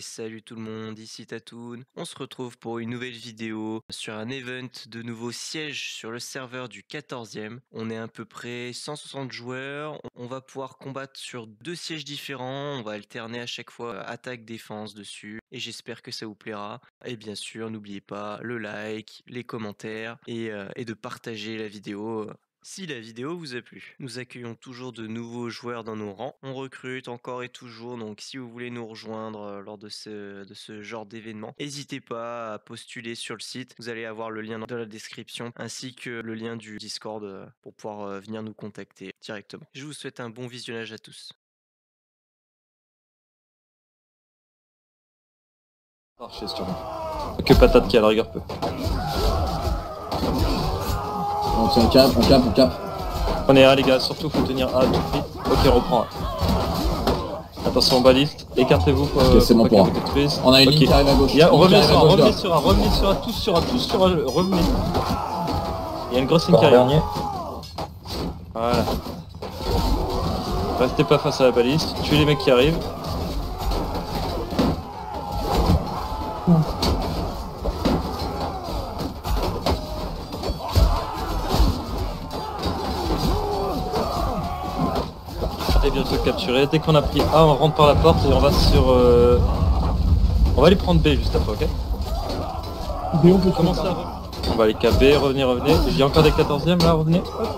salut tout le monde, ici Tatoon. On se retrouve pour une nouvelle vidéo sur un event de nouveaux sièges sur le serveur du 14e. On est à peu près 160 joueurs. On va pouvoir combattre sur 2 sièges différents. On va alterner à chaque fois attaque-défense dessus. Et j'espère que ça vous plaira. Et bien sûr, n'oubliez pas le like, les commentaires et de partager la vidéo. Si la vidéo vous a plu. Nous accueillons toujours de nouveaux joueurs dans nos rangs. On recrute encore et toujours, donc si vous voulez nous rejoindre lors de ce genre d'événement, n'hésitez pas à postuler sur le site. Vous allez avoir le lien dans la description ainsi que le lien du Discord pour pouvoir venir nous contacter directement. Je vous souhaite un bon visionnage à tous. Archer sûrement. Que patate qui à la rigueur peut. On tient on cap. Prenez A les gars, surtout faut tenir A tout de suite. Ok, reprends A. Attention baliste, écartez-vous pour ok, c'est bon pour A. On a une ligne qui arrive à gauche. Revenez sur A, tous sur A, revenez. Il y a une grosse ligne qui arrive. Voilà. Restez pas face à la baliste, tuez les mecs qui arrivent. Et bientôt capturé. Dès qu'on a pris A, on rentre par la porte et on va sur... On va aller prendre B juste après, ok? B, on peut commencer à... On va aller KB, revenez. Il y a encore des 14e là, revenez.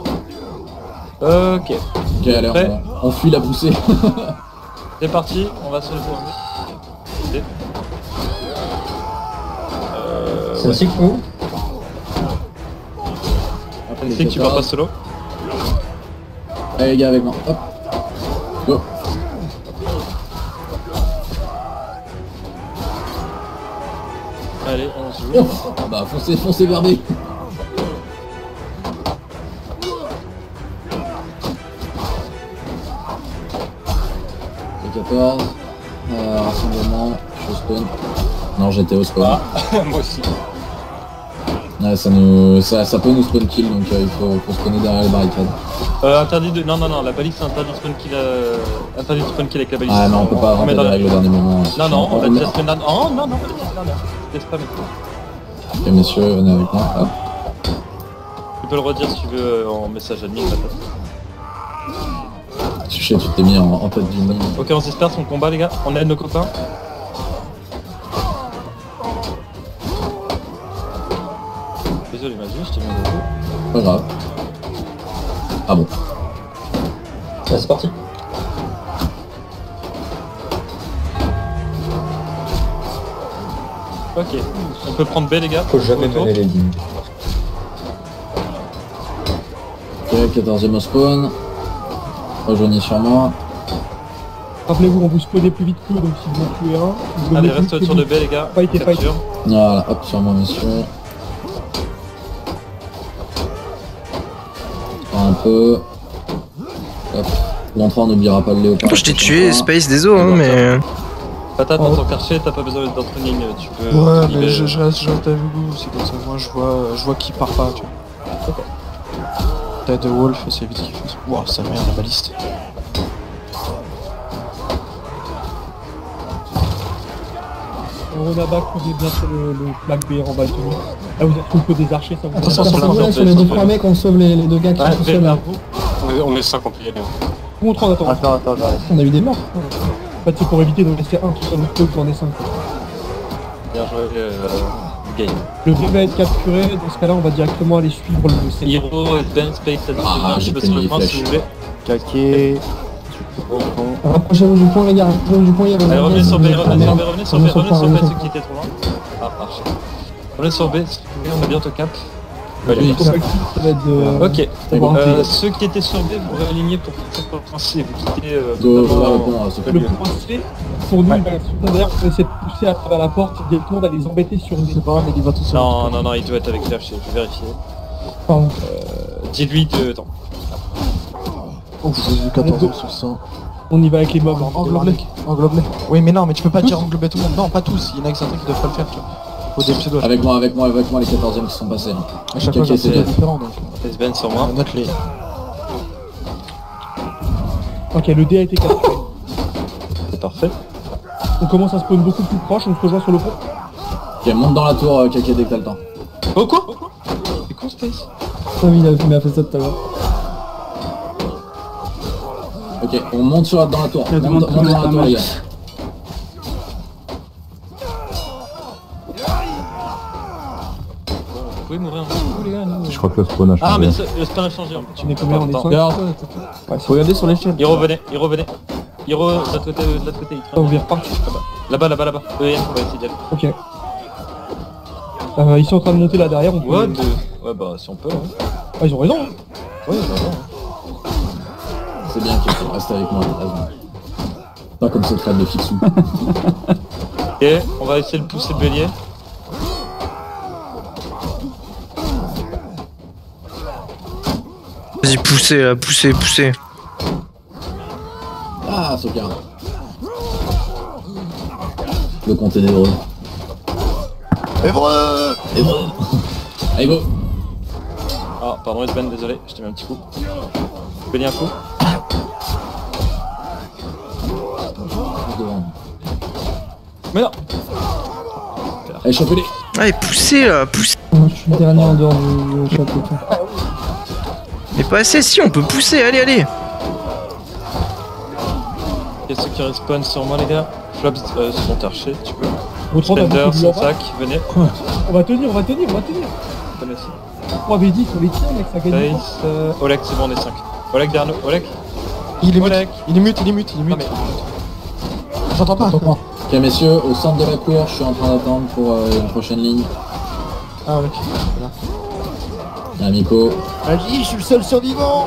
Ok. Ok, allez, on fuit la poussée. C'est parti, on va sur le point. C'est aussi cool. C'est que tu pars pas solo. Allez les gars avec moi, hop. Go. Allez, on se joue. Oh, ah bah foncez vers B. C'est 14. Rassemblement, je spawn. Non, j'étais au spawn. Moi aussi. Ouais, ça peut nous spawn kill, donc il faut spawner derrière les barricades. Interdit de... Non, la balise c'est interdit de spawn kill avec la balise. Ah non, on peut pas rentrer les règles au dernier moment. Non, on va déjà se mettre... Oh non, on va déjà se mettre laisse pas mettre. Ok messieurs, venez avec moi. Hop. Tu peux le redire si tu veux en message admin. Je sais, tu t'es mis en tête du monde. Ok, on s'espère son combat les gars, on aide nos copains. Désolé Magie, je t'ai mis un coup. Pas grave. Ah bon. Ouais, c'est parti. Ok, on peut prendre B les gars. Faut jamais mêler les lignes. Ok, 14e au spawn. Rejoignez sur moi. Rappelez-vous, on vous spawnez plus vite que eux, donc si vous en tuez un... Vous Allez, reste autour de B les gars. Fight. Voilà, hop sur moi messieurs. Un peu. Hop. L'entrée on n'oubliera pas le léopard. Je t'ai tué, Space, désolé, hein, mais... Patate dans ton quartier, t'as pas besoin d'être dans une ligne, tu peux... Ouais, mais je reste avec vous, c'est comme ça, moi je vois qui part pas, tu vois. Ok. T'as de Wolf, c'est vite qu'il fait. Wow, ça merde la baliste. Renaba coudez bien sur le flag B en bas de nous. Là vous êtes tout le peu des archers, ça vous... Attention sur l'argent, Sur les 2-3 mecs, on sauve les deux gars qui sont seuls. On est 5 en pilier. Vous montrez en attendant. Attends. On a eu des morts. En fait c'est pour éviter de laisser un qui soit notre peu que j'en ai 5. Bien joué, game. Le B va être capturé, dans ce cas là on va directement aller suivre le C. Hero, Ben, Space, j'ai je pris sur le mes point si flèches. vous voulez. Caquet. Rapprochez-vous du point, les gars. Rapprochez-vous du point, il y a Allez, revenez sur B, Ah, merde. revenez sur B, ceux qui étaient trop loin. Ah, marche. Revenez sur B, on est bientôt cap. Oui. Ça va être de... Ok, C'est bon. ceux qui étaient sur B, vous réalignez pour faire pour le point C, vous quittez Go, totalement... Le point C, pour nous, il va être d'ailleurs on va essayer de pousser à travers la porte directement d'aller les embêter sur une... C'est pas grave, il va tout seul. Non, il doit être avec Flash, je vais vérifier. Pardon. Dis-lui de... Attends. Oh, j'ai vu 14 sur 100. On y va avec les mobs. Englobe-les. Oui, mais non, mais tu peux pas dire englober tout le monde. Non, pas tous, il y en a que certains qui doivent pas le faire, tu vois. Faut des pseudos. Avec moi les 14e qui sont passés. Hein. À chaque fois, j'ai un pseudo différent, donc. S-Ben sur moi. Note-les. Ok, le D a été capturé. C'est parfait. On commence à spawn beaucoup plus proche, on se rejoint sur le pont. Ok, monte dans la tour, Kaka, dès que t'as le temps. Oh quoi? C'est con Space. Ah oui, il a fait ça tout à l'heure. Ok, on monte dans la tour. Il y a du Monte monde dans la tour, les gars. Vous pouvez mourir un petit coup les gars non? Je crois que le spawn a changé. Ah mais le spawn a changé. Tu mets combien en Attends. descente? Ouais, faut regarder sur l'échelle. Il revenait. Hiro de l'autre côté, il Ah, on vient repartir. Là-bas. On va essayer d'y aller. Ok. Ils sont en train de monter là derrière, on peut... What? Ouais bah si on peut. Hein. Ah, ils ont raison. Ouais bah non. C'est bien qu'il faut rester avec moi, t'as raison. Pas comme ce crâne de Fixou. Ok, on va essayer de pousser le bélier. Vas-y, poussez là, poussez. Ah, sauvegarde. Le compte est névreux. Névreux. Allez, go. Ah pardon Esben, désolé, je t'ai mis un petit coup. Bélier un coup. Devant. Mais non. Allez, chopez-les. Allez, poussez là, poussez. Je suis le dernier en dehors du château. Mais pas assez, si, on peut pousser, allez. Il y a ceux qui respawn sur moi les gars. Flops sur mon archer, tu peux. Votre rang, Slender, t'as beaucoup de Sensac, venez. On va tenir. Venez aussi. On avait dit qu'on les tient, mec, ça gagne pas. Face, Oleg, c'est bon, on est 5. Oleg derrière nous, Oleg. Il est mute, Oleg. il est mute. Ah, mais... J'entends pas. Ok, messieurs, au centre de la cour, je suis en train d'attendre pour une prochaine ligne. Ah ouais. Il y a Miko. Vas-y, je suis le seul survivant.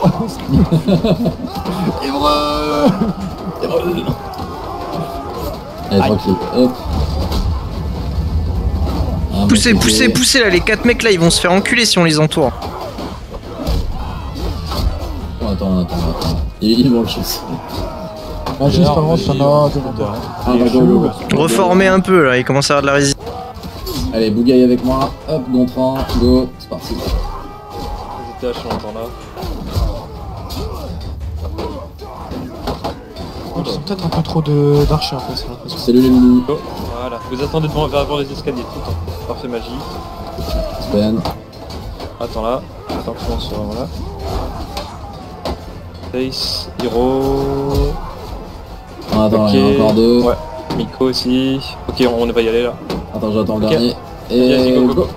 Allez, tranquille. Hop. Ah, Poussez bon, là, les 4 mecs là, ils vont se faire enculer si on les entoure. on attend. Ils vont le chasser. Ah, juste par contre, ça n'a. Ah, bah, go. Reformer un peu là, il commence à avoir de la résistance. Allez, Bougaille avec moi. Hop, Gontran, go. C'est parti. J'étais à chaud en temps là. Ils ont peut-être un peu trop d'archers en fait, c'est l'impression. Salut les loulous. Go. Voilà. Vous attendez devant vers les escaliers tout le temps. Parfait magie. Spen. Attends là. Attends tout le monde sur là. Face, Hiro. Ah, attends, Ok. il y en a encore deux. Ouais. Miko aussi. Ok, on va y aller là. Attends, j'attends le Ok. dernier. Vas-y, Et go.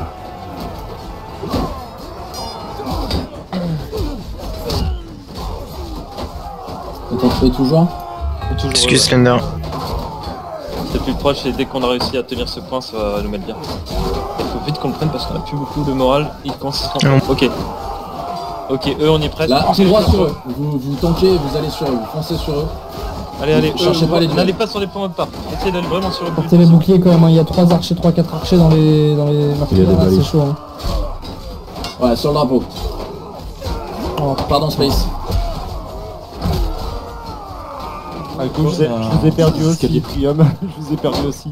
On fait toujours. Faut toujours, Excuse Slender. c'est plus proche et dès qu'on a réussi à tenir ce point, ça va nous mettre bien. Il faut vite qu'on le prenne parce qu'on a plus beaucoup de morale. Ils commencent à se Non. Ok. Ok, eux on y est presque. Là, c'est droit sur eux. Vous tankez, vous allez sur eux, vous foncez sur eux. Allez, Cherchez pas les duels. n'allez pas sur les points de part. Essayez d'aller vraiment sur le but. Portez les boucliers quand même, hein. Il y a 3 archers, 3-4 archers dans les marqueurs, des balises. c'est chaud. Hein. Ouais, sur le drapeau. Oh, Pardon, Space. À gauche, je vous ai perdu aussi, Prium. Je vous ai perdu aussi.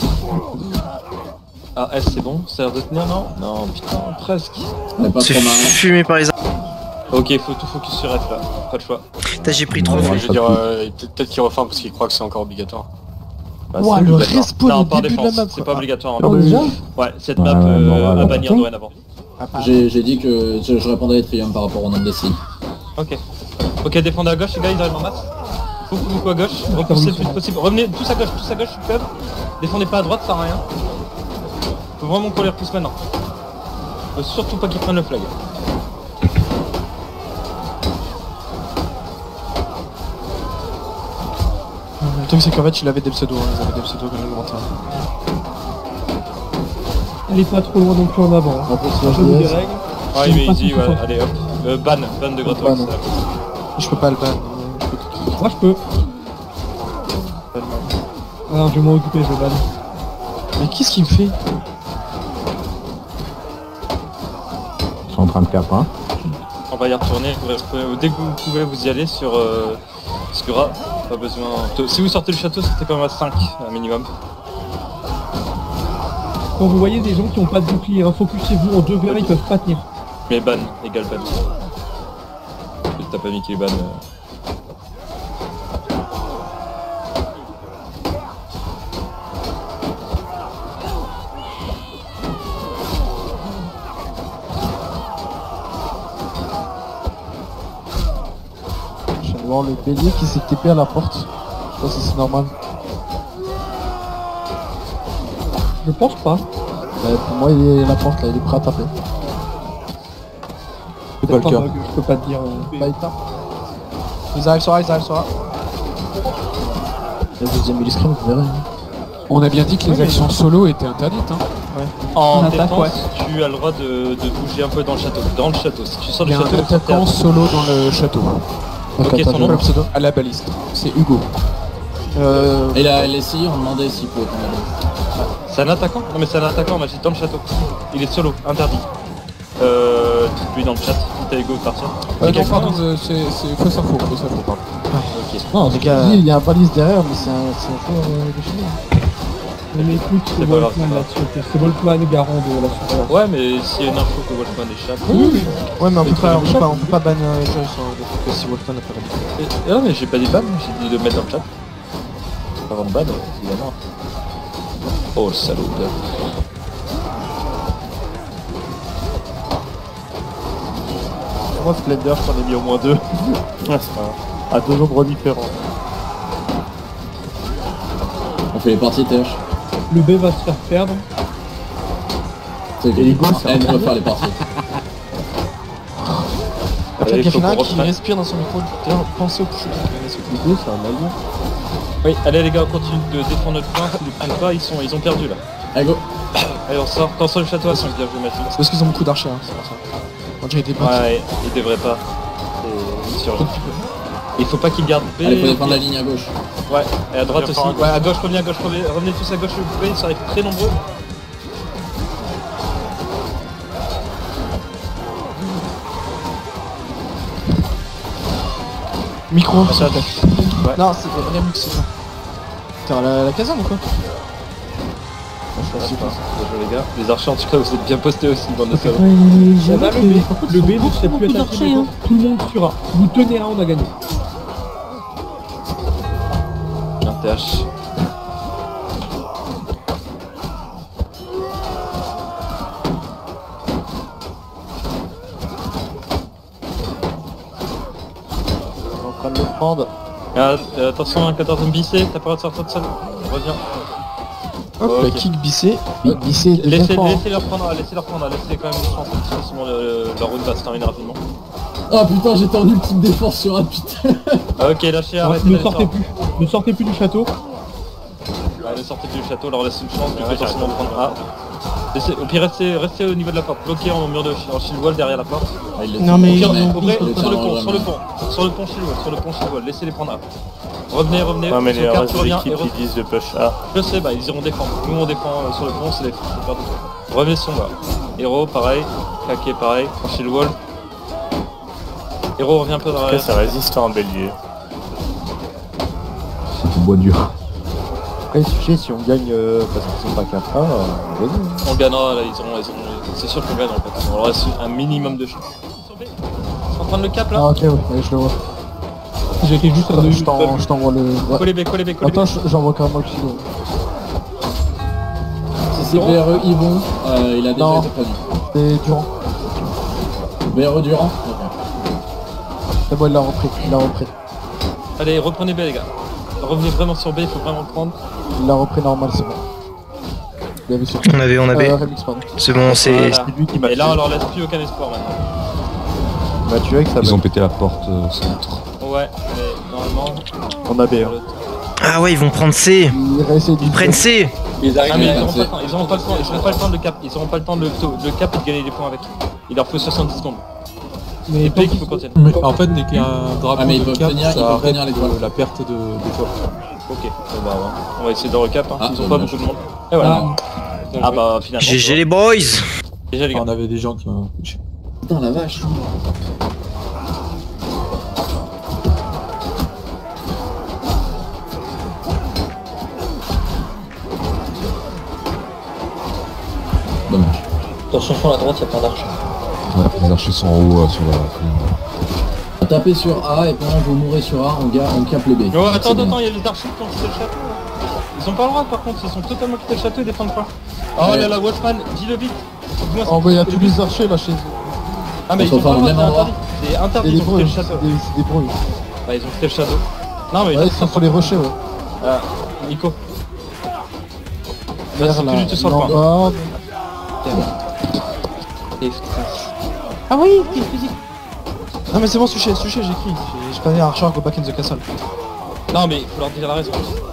Ah, S c'est bon, ça a l'air de tenir, non? Non, putain, presque. On est pas C'est trop mal. fumé par les armes. Ok, faut tout focus sur F là, pas de choix. Putain, j'ai pris 3 Ouais, fois. ouais. Je veux dire, peut-être qu'il referme parce qu'il croit que c'est encore obligatoire. Bah, Ouah, c'est le obligatoire. respawn Non, au par début de la défense, map, c'est quoi. pas obligatoire. Oh, déjà Ouais, cette Ouais, map ouais, normal, à ouais. bannir dorénavant. J'ai dit que je répondais à Trium par rapport au nombre de signes. Ok. Ok, défendez à gauche, les gars, ils arrivent en masse. Beaucoup à gauche, repoussez le plus possible. Revenez tous à gauche, club. Défendez pas à droite, ça sert à rien. Faut vraiment qu'on les repousse maintenant. Faut surtout pas qu'ils prennent le flag. Le truc c'est qu'en fait il avait des pseudos, hein. Ils avaient des pseudos comme le grand terrain. Elle est pas trop loin non plus en avant. Hein. Je vous des règles. Ouais, mais easy, ouais, allez hop. Ban de Gratox. Ban. Je peux pas le ban. Moi, je peux. Ah non, je vais m'en occuper, je vais ban. Mais qu'est-ce qu'il me fait? Ils sont en train de faire un. On va y retourner, dès que vous pouvez vous y aller sur Skura, pas besoin... Si vous sortez du château, c'était quand même à 5 un minimum. Quand vous voyez des gens qui ont pas de bouclier, hein, focusez-vous en 2v1, ils peuvent pas tenir. Mais ban, égal ban. T'as pas mis qu'il est ban. voir le bélier qui s'est TP à la porte. Je sais pas si c'est normal. Je pense pas. Pour moi, il est à la porte là, il est prêt à taper. C'est pas le cas. Je peux pas te dire. Bah, il tape. Ils arrivent sur A, ils arrivent sur A. La deuxième Milliscream, vous verrez. On a bien dit que les actions solo étaient interdites. Hein. En attaque, défense, ouais. tu as le droit de bouger un peu dans le château. Dans le château, si tu sors Il y du a un château, attaquant solo dans le château. Ok, attends, son nom. le pseudo. À la baliste. C'est Hugo. Et la LSI, on demandait s'il pouvait prendre la balle. C'est un attaquant? Non mais c'est un attaquant magique dans le château. Il est solo, interdit. Lui dans le chat, t'as Hugo partir. Non, pardon, c'est fausse info, pardon. Ok. Non, les gars, il y a un balise derrière, mais c'est un joueur de chez nous. Mais écoute, c'est pas grave. Wolfman là-dessus. C'est Wolfman garant de la surveillance. Ouais, mais s'il y a une info que Wolfman échappe. Ouais, mais on Mais peut pas ban Joy sur le fait que si Wolfman a pas la Non mais j'ai pas dit ban, j'ai dit de mettre dans le chat. Avant de ban, évidemment. Oh le salaud de... Moi Splendor j'en ai mis au moins 2. Ouais, c'est pas grave. À 2 ombres différents. On fait les parties TH. Le B va se faire perdre. C'est Et les gosses, ça elle veut faire les parties. Après, il faut Gafina qu'on qui reprenne. respire dans son micro. D'ailleurs, pensez au push. Les deux c'est un allié. Oui, allez les gars, on continue de défendre notre point, s'ils ne prennent pas, ils ont perdu là. Allez, go. Allez on sort, quand sur le château à 5, bien joué Mathieu. C'est parce qu'ils ont beaucoup d'archers, hein, c'est pour ça. On dirait des bots. Ouais, ils devraient pas. C'est sûr. Il faut pas qu'ils gardent B. Allez, faut défendre la ligne à gauche. Ouais, et à droite Bien aussi. fort à gauche. Ouais, à gauche, revenez tous à gauche, vous pouvez, ça arrive très nombreux. Micro, s'il Attends, te plaît. Non, c'est Remix, c'est ça. T'es à la caserne ou quoi? Bien joué les gars. Les archers en tout cas, vous êtes bien postés aussi, bande de salauds. Le B ne serait plus attaqué maintenant. Tout le monde sur A. Si vous tenez A, on a gagné. Bien TH. On est en train de le prendre. Attention, un 14ème bissé, t'as pas le droit de sortir de salle. Reviens. Hop, Ok. la kick bissé. Bissé, Laissez-leur prendre, laissez quand même une chance, parce que sinon leur route va se terminer rapidement. Oh putain, j'étais en ultime défense sur un putain. Ah, ok, lâchez, arrêtez Ne d'aller sortez sur- plus. Ne sortez plus du château. Ouais, ne sortez plus du château, leur laissez une chance, du potentiellement prendre A. Au pire, restez au niveau de la porte, bloqué en mur en shield wall derrière la porte. Ah, il Non, mais- Au pire, non, au vrai, il est sur le pas pont, vraiment. sur le pont shield wall, laissez-les prendre A. Revenez, Non mais sur les carte, restes tu des reviens, équipes et qui disent de push A. je sais, bah ils iront défendre. Nous on défend sur le pont, c'est les faire de Revenez sur moi. Héros, pareil. Kake, pareil. En shield wall. Héros, reviens un peu dans Après la... ça résiste en bélier. C'est du bois dur. Après le sujet si on gagne parce qu'ils sont pas 4A, on gagne. On gagnera là, c'est sûr qu'on gagne en fait. On leur reste un minimum de chance. Ils sont en train de le cap là. Ah, ok, ouais, je le vois. J'étais juste à 2 Je t'envoie le. Ouais. Collez B. Attends, j'envoie quand même le kilo. Si c'est VRE Yvon, il a déjà Non. été prévenu. C'est Durand. VRE Durand. Ok. C'est bon, il l'a repris. Allez, reprenez B les gars. Revenez vraiment sur B, il faut vraiment le prendre. Il l'a repris normal, c'est bon. Il avait sur. On avait. Remix, pardon. C'est bon, c'est. Voilà. lui qui m'a Et là on tué. leur laisse plus aucun espoir maintenant. m'a tué avec sa Ils balle. ont pété la porte centre. Ouais, mais normalement... On a B. Hein. Ah ouais, ils vont prendre C. Il réessaye Ils prennent C. Ils arrivent Ah mais à ils auront pas le temps, ils auront pas le temps de le cap, ils auront pas le temps de le cap et de gagner des points avec. Il leur faut 70 secondes. Mais Et tant puis qu'il pis. faut continuer. Mais en fait, dès qu'il y a un drapeau Ah, mais ils de peuvent cap, tenir- ils ça peuvent arrête tenir les toiles. la perte d'étoiles. Ok, bon, bah, on va essayer de recap, hein. Ah, Ils ont pas dommage. beaucoup de monde. Et voilà. Ah bah finalement. GG les boys. Déjà les gars. On avait des gens qui... Putain la vache. Dommage. Attention sur la droite, il y a plein d'archers. Ouais, les archers sont en haut sur la colline. Tapez sur A et pendant que vous mourrez sur A, on capte les B. Oh attends, C'est bien. attends, il y a les archers qui ont quitté le château. Là. Ils ont pas le droit par contre, ils sont totalement quittés le château et défendent pas. Oh là là, Wolfman, dis-le vite. Dis-moi Oh bah il y a tous les archers là chez eux. Ah mais On ils se ont pas le retrouve au droit, même endroit. c'est interdit. C'est C'est interdit des de quitter bruits, le château. c'est des bruits. Bah ils ont quitté le château. Non mais Ouais, c'est pour les rochers, ouais. Ah, Nico. Là, Vers c'est la plus du tout sur le point. Lambord. Ah oui, physique. Non mais c'est bon, Suchet, j'ai écrit. J'ai pas mis Archer, go back in the castle. Non mais il faut leur dire la raison.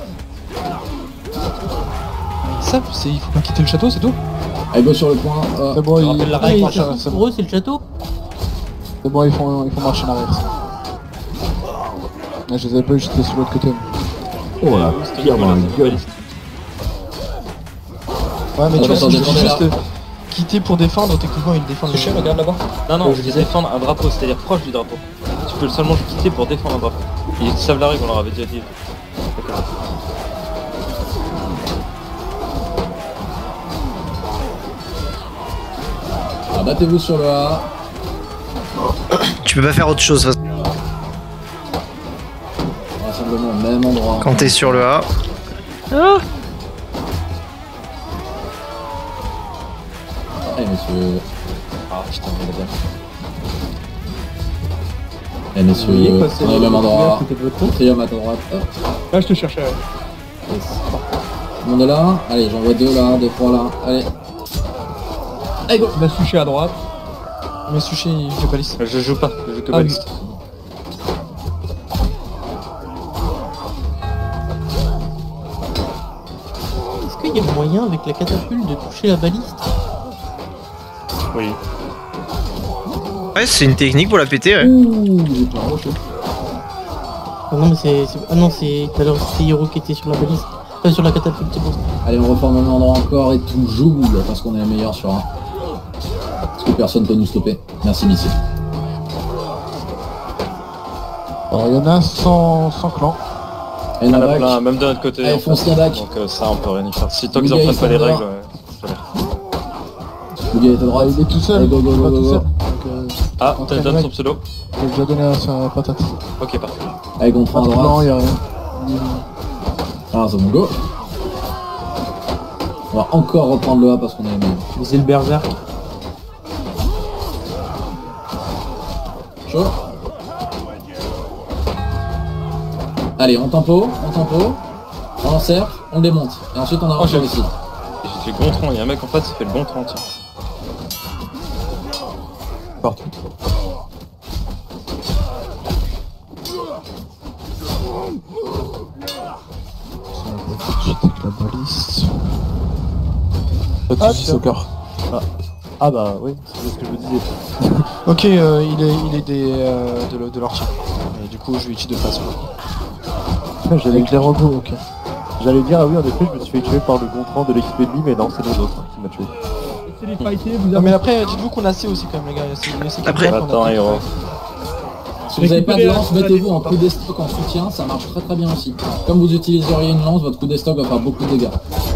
Ça, il faut pas quitter le château, c'est tout. Allez, go sur le point. C'est bon, Je rappelle la Ah, règle. c'est pour eux, c'est le château. bon, ils font marcher en arrière. Ah, je les avais pas eu, j'étais sur l'autre côté. Oh là, tire dans la gueule. Ouais, mais tu vois, si je dis défendez juste quitter pour défendre, techniquement, ils défendent. Suchet, regarde là-bas. Non, non, je dis défendre un drapeau, c'est-à-dire proche du drapeau. Tu peux seulement le quitter pour défendre un drapeau. Ils savent la règle, on leur avait déjà dit. D'accord. Abattez-vous sur le A. Tu peux pas faire autre chose Rassemblement au même endroit. quand t'es sur le A. Eh messieurs. Ah putain, on est bien. Eh messieurs, on est au même endroit. Trium à ta droite. Hop. Là, je te cherchais. Yes. Tout le monde est là. Allez, j'en vois 2 là, 2, 3 là. Allez. Allez, go. On a Suchet à droite. Mais Suchet, il fait baliste. Je joue pas, je joue que Ah, baliste. Est-ce qu'il y a moyen avec la catapulte de toucher la baliste? Oui. Ouais, c'est une technique pour la péter, ouais. Ouh, j'ai plein de rochers. Ah non, mais ah non, c'est. Tout à l'heure, c'était Hiro qui était sur la baliste. Sur la catapulte, c'est bon. Allez, on reforme au même endroit encore et toujours parce qu'on est les meilleurs sur un. Parce que personne peut nous stopper. Merci Missy. Alors, il y en a 100 clans. Et Il y en a Navak. plein, même de notre côté. Allez, en fonce fait. Navak. Donc ça, on peut rien y faire. Si tant qu'ils Bouga, reprennent pas les il s'en règles, va. ouais. Bouga est à droite. Il est tout seul, Allez, go, go, il est go, pas go, tout go. seul. Donc, Ah, on t'as traîne donné le son pseudo. j'ai déjà donné à sa patate. Ok, parfait. Allez, contre Pas à de plan, droite. il y a rien. Ah, c'est bon, go. On va encore reprendre le A parce qu'on est les meilleurs. Viser le berserk. Chaud. Allez, on tempo, on encercle, on démonte. Et ensuite on avance j'ai ici. J'ai fait le bon tronc, il y a un mec en face, il fait le bon tronc, tiens. Partout. Avec la baliste. Pas de soucis, Soccer. Ah bah oui, c'est ce que je me disais. Ok, il est de leur team. Et du coup, je lui tue de face. Avec les robots, ok. J'allais dire, ah oui, en effet, je me suis fait tuer par le Gontran de l'équipe ennemie, mais non, c'est les autres qui m'a tué. Laissez les fighter, vous Non, avez. mais après, dites-vous qu'on a assez aussi quand même, les gars. Après, Attends, héros. Si vous n'avez pas de lance, mettez-vous en coup d'estoc en soutien, ça marche très très bien aussi. Comme vous utiliseriez une lance, votre coup d'estoc va faire beaucoup de dégâts.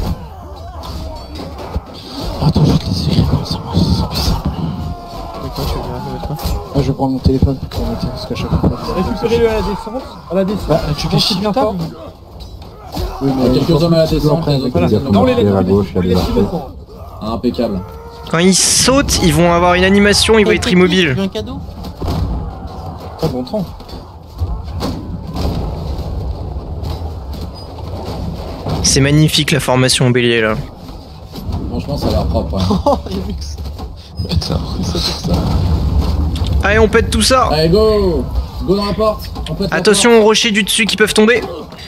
Attends, je vais te laisser écrire comme ça, moi, c'est plus simple. Avec quoi tu veux dire avec quoi Je vais prendre mon téléphone pour noter, parce qu'à chaque fois. Récupérez-le à la descente. À la descente. Bah, tu fais Pensez chier bien fort. Il Oui, y a quelques hommes à la descente, les autres, Voilà, ils non, les à gauche, il y a des archers. impeccable. quand ils sautent, ils vont avoir une animation, ils vont être immobiles. Tu veux un cadeau? Pas bon tronc. C'est magnifique la formation bélier là. Franchement, ça a l'air propre. Ouais. Oh, Yamix. Putain, c'est pour ça. Allez, on pète tout ça. Allez, go. Go dans la porte. On pète la Attention aux rochers du dessus qui peuvent tomber.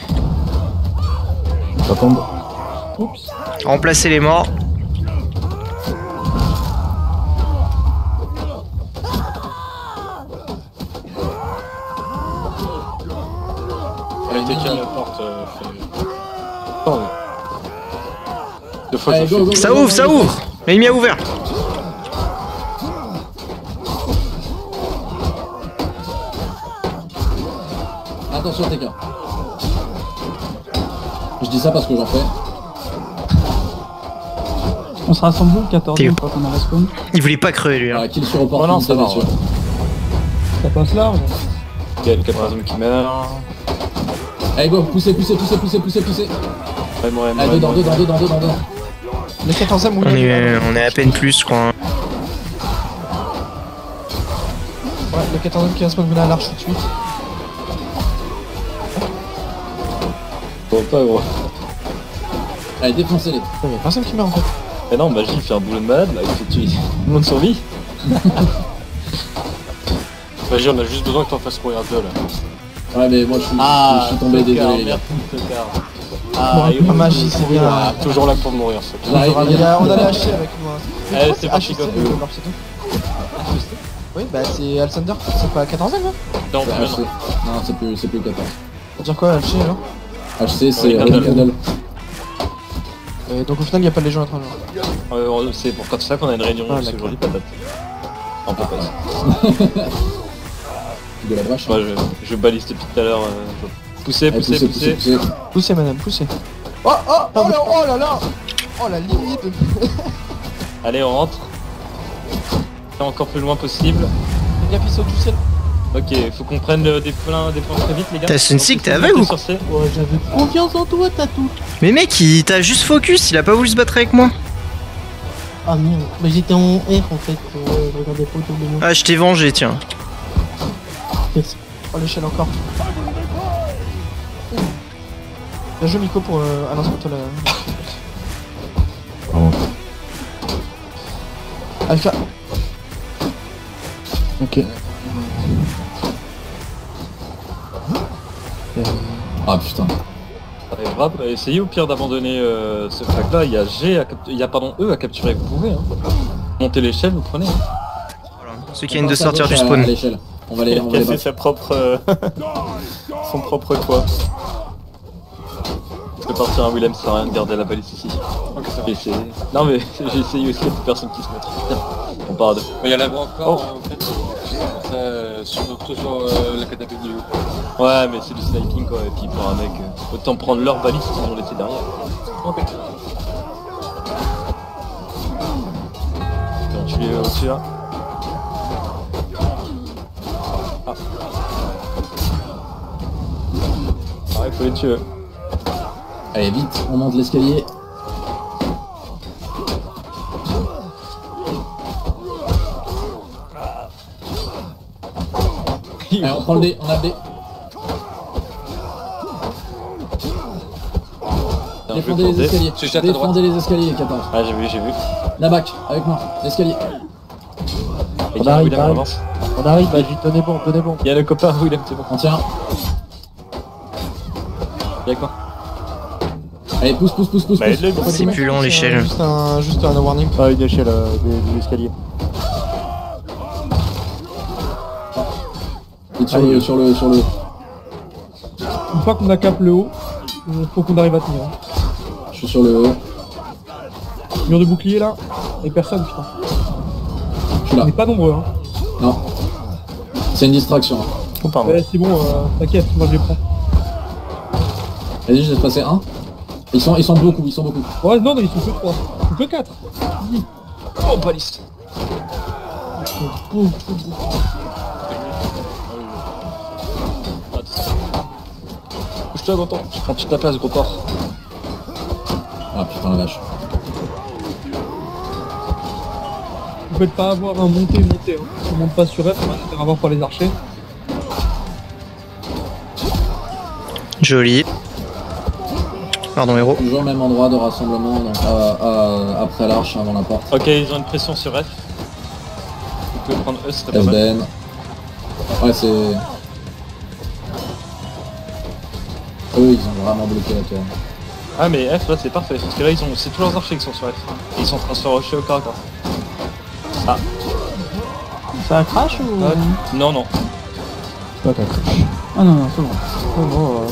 Ça tombe. Oups. Remplacer les morts. Elle a été qui à la porte Attends, deux fois, Allez, j'ai go, fait. go, Ça go, ouvre, go, ça go. ouvre. L'ennemi a ouvert. Attention, TK. Je dis ça parce que j'en fais. On se rassemble où le 14 T'es où quand on a respawn? Il voulait pas crever lui. Hein. Voilà, kill sur Oh non, opportunité, ça va, messieurs. Ça passe large. Il y a le 14ème qui meurt. Allez, go, poussez, poussez, poussez, poussez, poussez, poussez. Ouais, moi, Allez, dedans. Le 14ème où On est à peine plus, je crois. Hein. Ouais, le 14ème qui va se mener à l'arche tout de suite. Bon, pas gros. Allez, défoncez-les. Y'a personne qui meurt en fait. Mais non, Magie il fait un boulot de malade là, il faut tuer tout le monde survit. Magie, on a juste besoin que t'en fasses mourir deux là. Ouais, mais moi je suis tombé, désolé les gars. Magie, c'est bien. Toujours là pour mourir, ça. On a les haché avec moi. Allez, c'est parti, go. Oui, bah c'est Alexander, c'est pas 14ème hein. Non, C'est HC. Non, c'est plus 14. Ça veut dire quoi, haché alors? HC, c'est Rickadel. Donc au final, y'a pas de légion étrangère. C'est pour ça qu'on a une réunion aujourd'hui, patate. En patate. De la vache. Moi, je balise depuis tout à l'heure. Poussez. Poussez, madame, poussez. Oh là là. Oh la limite. Allez, on rentre. Encore plus loin possible. Il y a pisseau du ciel. Ok, faut qu'on prenne des plans très vite, les gars. T'as Sunsig, t'es aveugle ou quoi? Ouais, j'avais confiance en toi, Tatou. Mais mec, il t'a juste focus, il a pas voulu se battre avec moi. Ah merde, mais j'étais en R en fait, je regardais pas autour de moi. Ah, je t'ai vengé, tiens. Merci. Oh l'échelle encore. Bien joué Miko pour un instant la... Alpha. Ok. Ah putain. Essayez au pire d'abandonner ce flag là, il y a E à capturer, vous pouvez. Hein. Montez l'échelle, vous prenez. Hein. Ceux qui viennent de sortir du spawn. On va les casser battre. sa propre... son propre toit. Je peux partir un Willem, ça sert à rien de garder la balise ici. Non mais j'ai essayé aussi, il y a plus personne qui se met. On part à deux. Il y a là-bas encore en fait. Surtout sur la catapulte du haut. Ouais mais c'est du sniping quoi, et puis pour un mec, autant prendre leur balise qu'ils ont laissé derrière. Ok. Donc tu es au-dessus là. Ah. Ah il faut les tuer. Allez vite, on monte l'escalier. Allez, on prend le dé, on a le dé. Défendez les escaliers. Défendez les escaliers, 14. Ah j'ai vu. Nabac, avec moi, l'escalier. On arrive, vas-y, tenez bon. Il y a le copain Willem, c'est bon. On tient. Y'a quoi? Allez, pousse. C'est plus long l'échelle. Juste un warning. Ah, une échelle des escaliers. Et sur le. Une fois qu'on a cap le haut, faut qu'on arrive à tenir. Je suis sur le haut. Mur de bouclier là, et personne putain. Je suis là. On est pas nombreux hein. Non. C'est une distraction. Oh pardon. Ouais, c'est bon, t'inquiète, moi je les prends. Vas-y, je laisse passer un. Ils sont beaucoup. Ouais, non, ils sont que 3. Ils sont que 4. Oh balise. Bouge-toi Gonton, je prends toute ta place gros porc. Ah putain la vache. Vous faites pas avoir un monté. Hein. On monte pas sur F, on va se faire avoir par les archers. Joli. Pardon héros. Toujours au même endroit de rassemblement, donc après l'arche, avant la porte. Ok, ils ont une pression sur F. Vous pouvez prendre E, c'était pas mal. SBN. Ouais, c'est... Eux, ils ont vraiment bloqué la tour. Ah mais F là c'est parfait, parce que là c'est tous leurs archers qui sont sur F. Et ils sont en train de se faire rusher au corps à corps. Ah. Ça a crash ou... Non. Pas ta crash. Ah non, c'est bon. Oh non.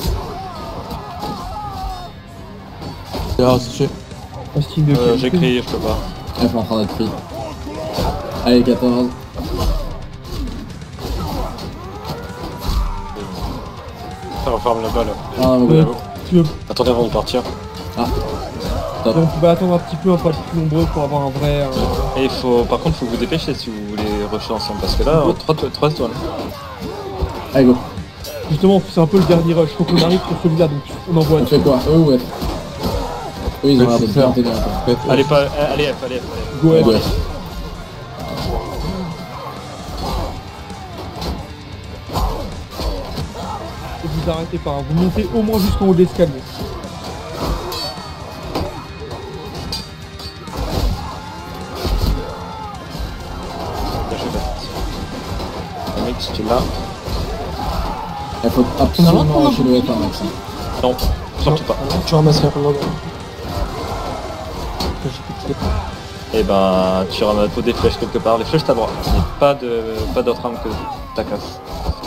J'ai crié, je peux pas. F en train d'être pris. Allez, 14. Ça referme la balle. Ah, ouais. Tu veux... Attendez avant de partir. Ah. Top. Donc on va attendre un petit peu, pas plus nombreux pour avoir un vrai... Et par contre faut vous dépêcher si vous voulez rusher ensemble, parce que là, 3 étoiles. Allez, go. Justement, c'est un peu le dernier rush, faut qu'on arrive sur celui-là, donc on envoie... On fait quoi? Eux ou F? Eux, ils ont l'air de faire intégré. Allez F. Go F. Go F. Et vous arrêtez pas, hein. Vous montez au moins jusqu'en haut de l'escalier. Là. Il faut absolument lâcher le F1 Max. Non, surtout pas. Tu ramasseras pas. Et ben, tu ramasses des flèches quelque part. Les flèches t'as droit. Il n'y a pas d'autre arme que ta casse.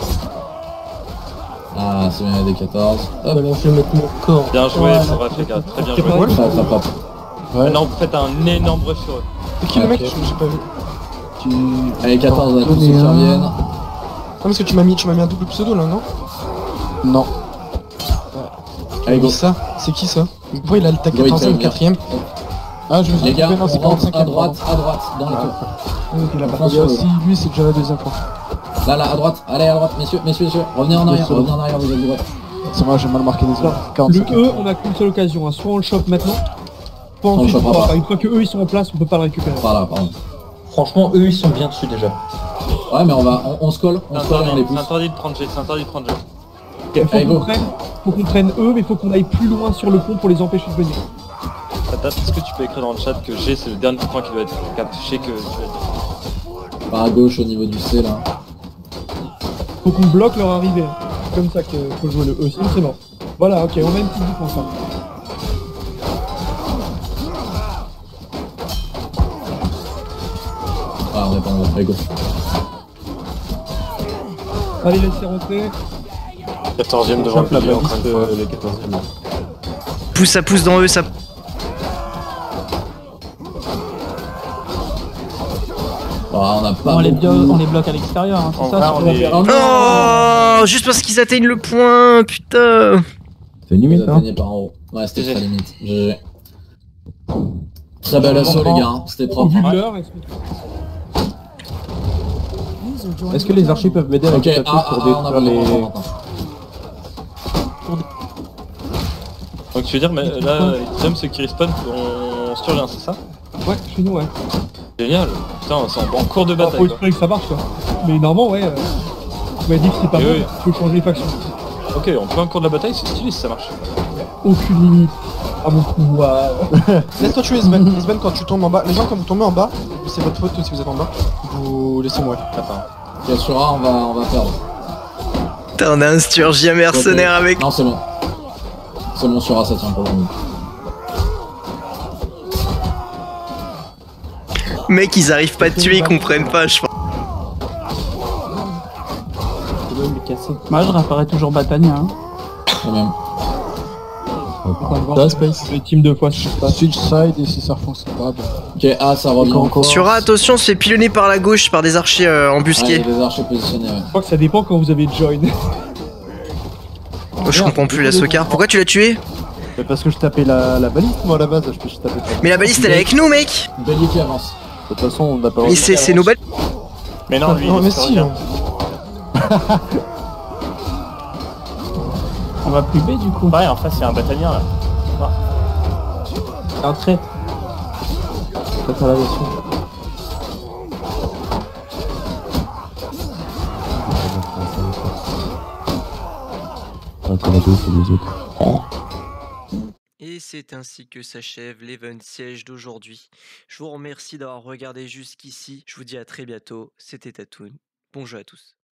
Ah, c'est bien des 14. Ah bah là, je vais mettre mon corps. Bien joué, Foraf, les gars. Très bien joué. Ça pop. Maintenant, vous faites un énorme brush sur eux. C'est qui le mec? J'ai pas vu. Allez, 14, on a tous ceux qui reviennent. Ah, parce que tu m'as mis un double pseudo là, non? Non. Allez, go. Ça, c'est qui ça? Pourquoi il a le tag 14e, 4ème? Ah, je me suis Les gars, trompé, non, c'est on rentre 45 à droite, dans le tour. Il y a aussi, lui, c'est déjà la deuxième fois. Là, à droite, allez à droite, messieurs, revenez en arrière, vous avez du droit. C'est vrai, j'ai mal marqué les heures. Le 45. E, on a qu'une seule occasion, hein. Soit on le chope maintenant, soit On le ensuite, chopera pas. une fois que eux ils sont en place, on peut pas le récupérer. Par là, pardon. Franchement, eux, ils sont bien dessus déjà. Ouais, mais on se colle, on C'est les pousse. interdit de prendre G, c'est interdit de prendre G. Ok, Allez, go. faut qu'on prenne eux, mais faut qu'on aille plus loin sur le pont pour les empêcher de venir. Tata, est-ce que tu peux écrire dans le chat que G c'est le dernier point qui doit être caché que tu as dit? Par à gauche au niveau du C là. Faut qu'on bloque leur arrivée. C'est comme ça qu'il faut jouer le E, sinon c'est mort. Voilà, ok, on a une petite défense là. Ah, on est pas en haut, allez go. Allez, laissez rentrer. 14ème devant le pilier encore une fois. Les 14e. Ça pousse dans eux, ça... Ah, on a pas On les beaucoup. bloque à l'extérieur, hein, En c'est vrai, ça? on est... Oh, juste parce qu'ils atteignent le point, putain. C'est Vous limite, hein. atteignez par en haut. Ouais, c'était très limite. GG. Très bel assaut les gars, hein. C'était Au propre. vu de l'heure, est-ce que... Est-ce que les archers peuvent m'aider avec Ok, le papier pour on a détruire les... maintenant. Donc tu veux dire, mais là, James qui respawn, on se revient, c'est ça? Ouais, chez nous, ouais. Génial. Putain, c'est en cours de Faut bataille quoi. espérer que ça marche quoi. Mais normalement, ouais. Tu m'as dit que c'est pas Et bon, oui. faut changer les factions. Ok, en plein cours de la bataille, c'est stylé si ça marche. Aucune limite à mon pouvoir. Laisse-toi tuer Sven. Sven, quand tu tombes en bas, les gens quand vous tombez en bas, c'est votre faute si vous êtes en bas. Vous laissez mourir. Ok, sur A, on va perdre. Putain, on a un Sturgia mercenaire avec... Non, c'est bon. C'est bon, sur A, ça tient pour le moment. Mec, ils arrivent pas à te tuer, ils comprennent pas, je pense. Moi, je réapparais toujours Batania. Hein. Quand même. Là, Space. Les teams de fois, je sais pas. Switch side et si ça fonctionne pas, bon. Ok, A, ça revient encore. Sur A, attention, on se fait pilonner par la gauche par des archers Ouais, il y embusqués. a des archers positionnés, ouais. Je crois que ça dépend quand vous avez join. Oh, je comprends plus la Sokar. Pourquoi tu l'as tué? Mais parce que je tapais la baliste, moi, à la base, je tapais pas. Mais la baliste, elle est avec nous, mec. Bélier qui avance. De toute façon, on n'a pas... Mais c'est nos balles. Mais non, lui, Non, il mais est si. rien. On va plus B du coup. Ouais, en face, il y a un bataillon là. Un trait. Ça fait la version. Et c'est ainsi que s'achève l'event siège d'aujourd'hui. Je vous remercie d'avoir regardé jusqu'ici. Je vous dis à très bientôt. C'était Tatoon. Bon jeu à tous.